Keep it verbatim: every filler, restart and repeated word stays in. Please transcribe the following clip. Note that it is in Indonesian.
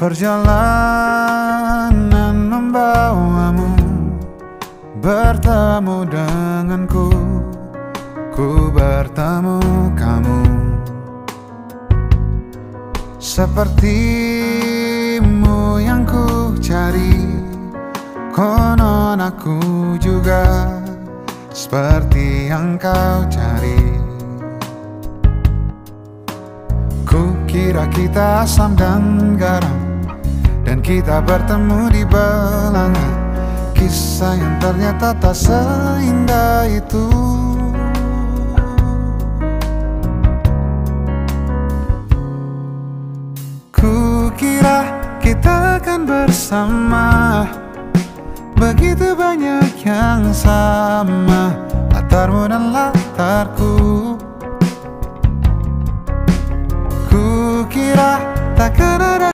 Perjalanan membawamu bertemu denganku, ku bertemu kamu. Sepertimu yang ku cari, konon aku juga seperti yang kau cari. Ku kira kita asam dan garam, dan kita bertemu di belanga. Kisah yang ternyata tak seindah itu. Ku kira kita akan bersama, begitu banyak yang sama, latarmu dan latarku. Ku kira takkan ada